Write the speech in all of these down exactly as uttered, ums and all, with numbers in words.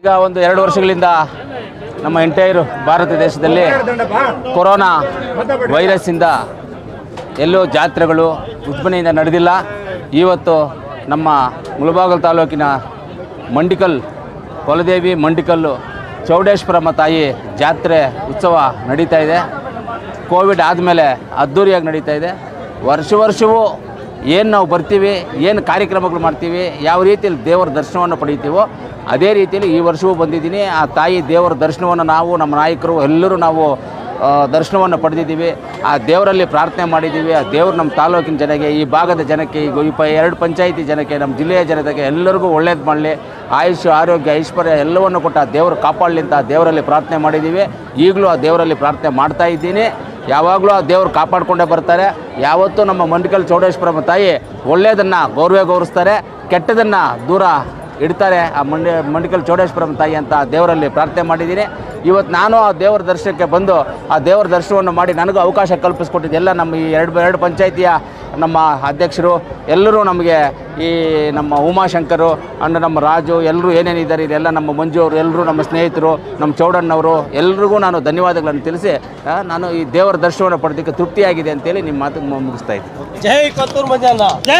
ಈಗ ಒಂದು ಎರಡು ವರ್ಷಗಳಿಂದ ನಮ್ಮ ಎಂಟೈರ್ ಭಾರತ ದೇಶದಲ್ಲಿ ಕೊರೋನಾ ವೈರಸ್ಸಿಂದ ಎಲ್ಲೂ ಜಾತ್ರೆಗಳು ಉದ್ಬನೆಯಿಂದ ನಡೆದಿಲ್ಲ. ಇವತ್ತು ನಮ್ಮ ಮುಳಬಾಗಿಲು ತಾಲೂಕಿನ ಮಂಡಿಕಲ್ ಕೊಲದೇವಿ ಮಂಡಿಕಲ್ಲು ಚೌಡೇಶ್ವರಮ್ಮ ತಾಯಿ ಜಾತ್ರೆ ಉತ್ಸವ ನಡೀತಾ ಇದೆ. ಕೋವಿಡ್ ಆದಮೇಲೆ ಅದ್ಧೂರಿಯಾಗಿ ನಡೀತಾ ಇದೆ. ವರ್ಷ ವರ್ಷವೂ ಏನು ನಾವು ಬರ್ತೀವಿ, ಏನು ಕಾರ್ಯಕ್ರಮಗಳು ಮಾಡ್ತೀವಿ, ಯಾವ ರೀತಿಯಲ್ಲಿ ದೇವರ ದರ್ಶನವನ್ನು ಪಡೀತೀವೋ ಅದೇ ರೀತಿಯಲ್ಲಿ ಈ ವರ್ಷವೂ ಬಂದಿದ್ದೀನಿ. ಆ ತಾಯಿ ದೇವರ ದರ್ಶನವನ್ನು ನಾವು ನಮ್ಮ ನಾಯಕರು ಎಲ್ಲರೂ ನಾವು ದರ್ಶನವನ್ನು ಪಡೆದಿದ್ದೀವಿ. ಆ ದೇವರಲ್ಲಿ ಪ್ರಾರ್ಥನೆ ಮಾಡಿದ್ದೀವಿ. ಆ ದೇವರು ನಮ್ಮ ತಾಲೂಕಿನ ಜನಕ್ಕೆ, ಈ ಭಾಗದ ಜನಕ್ಕೆ, ಈಗ ಈ ಪ ಎರಡು ಪಂಚಾಯಿತಿ ಜನಕ್ಕೆ, ನಮ್ಮ ಜಿಲ್ಲೆಯ ಜನತೆಗೆ ಎಲ್ಲರಿಗೂ ಒಳ್ಳೇದು ಮಾಡಲಿ, ಆಯುಷ್ ಆರೋಗ್ಯ ಐಶ್ವರ್ಯ ಎಲ್ಲವನ್ನು ಕೊಟ್ಟು ಆ ದೇವರು ಕಾಪಾಡಲಿ ಅಂತ ಆ ದೇವರಲ್ಲಿ ಪ್ರಾರ್ಥನೆ ಮಾಡಿದ್ದೀವಿ. ಈಗಲೂ ಆ ದೇವರಲ್ಲಿ ಪ್ರಾರ್ಥನೆ ಮಾಡ್ತಾ ಇದ್ದೀನಿ. ಯಾವಾಗಲೂ ಆ ದೇವರು ಕಾಪಾಡಿಕೊಂಡೇ ಬರ್ತಾರೆ. ಯಾವತ್ತೂ ನಮ್ಮ ಮಂಡಿಕಲ್ ಚೌಡೇಶ್ವರಮ್ಮ ತಾಯಿ ಒಳ್ಳೆಯದನ್ನು ಗೌರವ ಗೌರವಿಸ್ತಾರೆ, ಕೆಟ್ಟದನ್ನು ದೂರ ಇಡ್ತಾರೆ. ಆ ಮಂಡಿ ಮಂಡಿಕಲ್ ಚೌಡೇಶ್ವರಮ್ಮ ತಾಯಿ ಅಂತ ದೇವರಲ್ಲಿ ಪ್ರಾರ್ಥನೆ ಮಾಡಿದ್ದೀನಿ. ಇವತ್ತು ನಾನು ಆ ದೇವರ ದರ್ಶನಕ್ಕೆ ಬಂದು ಆ ದೇವರ ದರ್ಶನವನ್ನು ಮಾಡಿ ನನಗೂ ಅವಕಾಶ ಕಲ್ಪಿಸ್ಕೊಟ್ಟಿದ್ದು ಎಲ್ಲ ನಮ್ಮ ಈ ಎರಡು ಎರಡು ಪಂಚಾಯಿತಿಯ ನಮ್ಮ ಅಧ್ಯಕ್ಷರು ಎಲ್ಲರೂ, ನಮಗೆ ಈ ನಮ್ಮ ಉಮಾಶಂಕರು ಅಂಡ್ ನಮ್ಮ ರಾಜು ಎಲ್ಲರೂ ಏನೇನಿದ್ದಾರೆ ಇದೆಲ್ಲ ನಮ್ಮ ಮಂಜು ಅವರು ಎಲ್ಲರೂ ನಮ್ಮ ಸ್ನೇಹಿತರು, ನಮ್ಮ ಚೌಡಣ್ಣವರು ಎಲ್ರಿಗೂ ನಾನು ಧನ್ಯವಾದಗಳನ್ನು ತಿಳಿಸಿ ನಾನು ಈ ದೇವರ ದರ್ಶನವನ್ನು ಪಡೆದಕ್ಕೆ ತೃಪ್ತಿಯಾಗಿದೆ ಅಂತೇಳಿ ನಿಮ್ಮ ಮಾತು ಮುಗಿಸ್ತಾ ಇದ್ದೀನಿ. ಜೈ ಕೊತ್ತೂರು ಮಂಜಣ್ಣ ಜೈ.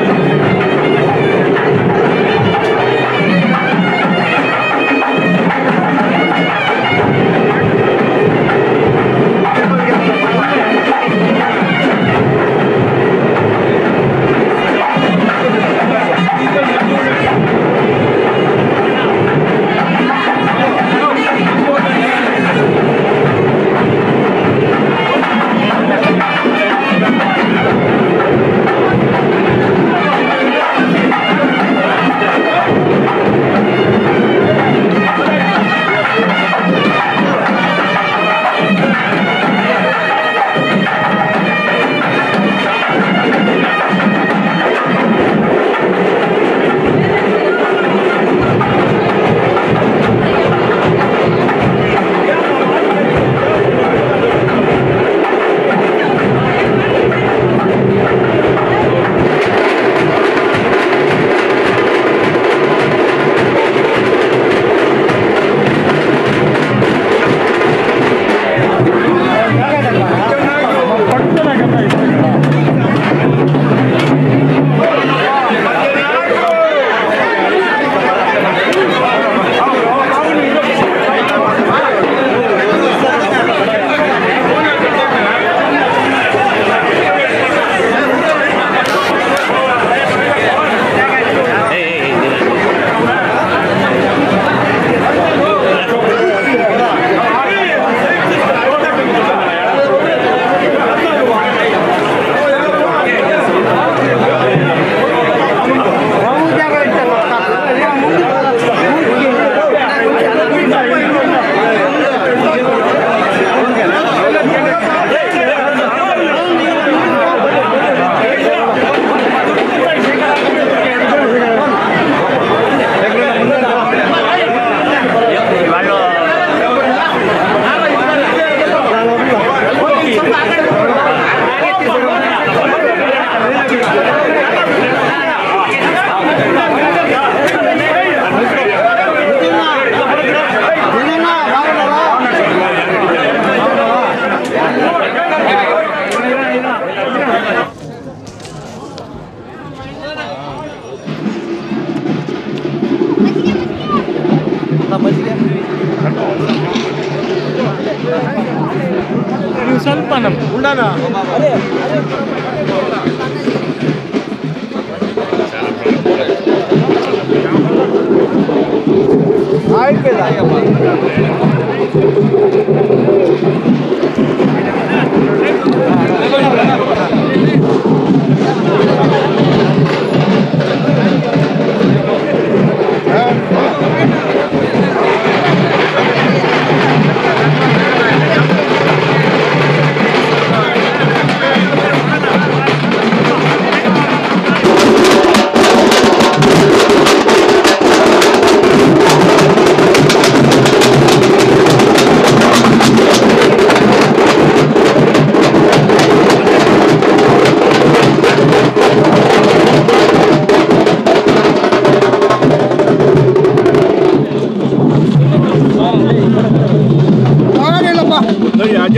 ಸ್ವಲ್ಪ ನಮ್ಮ ಉಂಡಾನ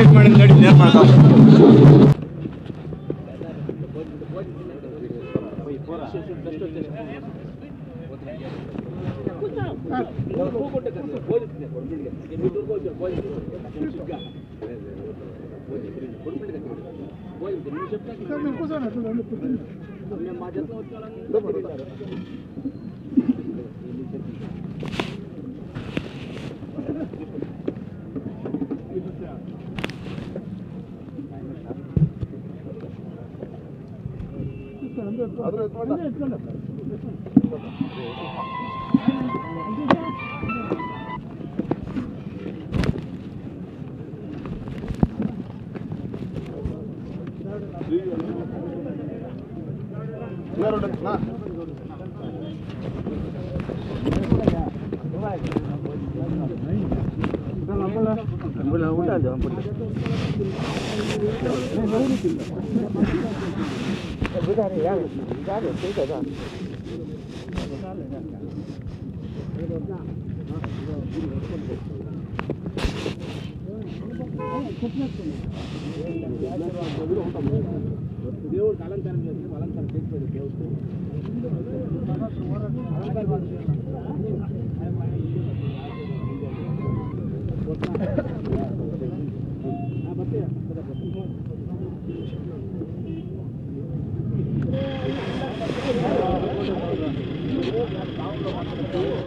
ವೇಟ್ ಮಾಡಿ ನೋಡಿ ನೇರ್ ಮಾಡ್ಕೊ దేవుడు అలంకారం చేసి అలంకారం చేసి దేవుడు